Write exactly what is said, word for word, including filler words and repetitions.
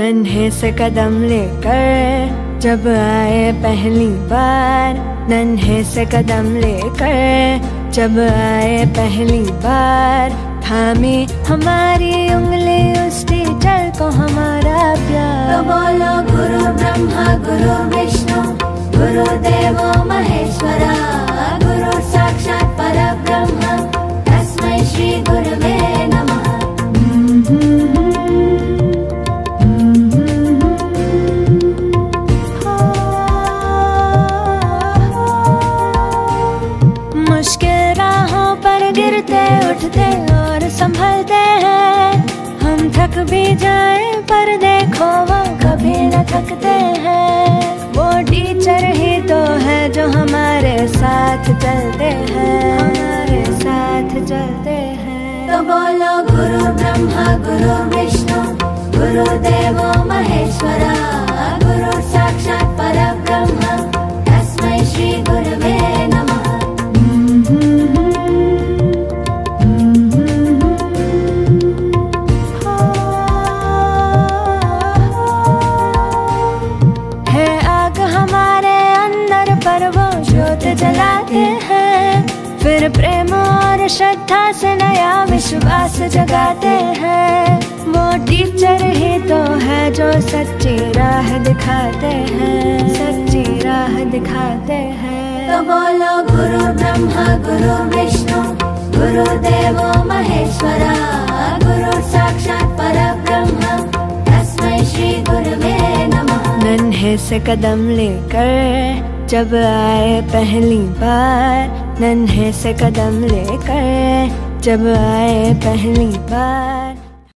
नन्हे से कदम लेकर जब आए पहली बार, नन्हे से कदम लेकर जब आए पहली बार, थामी हमारी उंगली उस टीचर को हमारा प्यार। तो बोलो गुरु ब्रह्मा गुरु विष्णु गुरुदेवो महेश्वरा, गुरु साक्षात् परब्रह्म तस्मै श्री गुरवे नमः। मुश्किल राहों पर गिरते उठते और संभलते हैं, हम थक भी जाए पर देखो वो कभी न थकते हैं। वो टीचर ही तो है जो हमारे साथ चलते हैं, हमारे साथ चलते हैं। तो बोलो गुरु ब्रह्मा गुरु विष्णु गुरुदेवो महेश्वरा, गुरु साक्षात् परब्रह्म तस्मै श्री गुरवे नमः। पर वो ज्योत जलाते हैं, फिर प्रेम और श्रद्धा से नया विश्वास जगाते हैं। वो टीचर ही तो है जो सच्ची राह दिखाते हैं, सच्ची राह दिखाते हैं। तो बोलो गुरु ब्रह्मा गुरु विष्णु गुरुदेवो महेश्वरा, गुरु साक्षात् परब्रह्म तस्मै श्री गुरवे नमः। नन्हे से कदम लेकर जब आए पहली बार, नन्हे से कदम लेकर जब आए पहली बार।